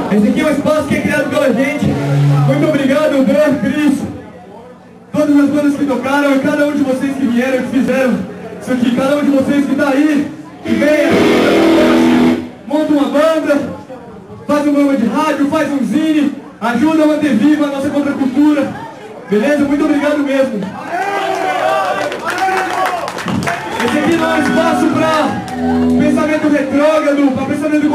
Esse aqui é um espaço que é criado pela gente. Muito obrigado, Dan, Cris, todas as bandas que tocaram e cada um de vocês que vieram, que fizeram isso aqui. Cada um de vocês que está aí, que venha, monta uma banda, faz um programa de rádio, faz um zine, ajuda a manter viva a nossa contracultura. Beleza? Muito obrigado mesmo. Esse aqui não é um espaço para pensamento retrógrado, para pensamento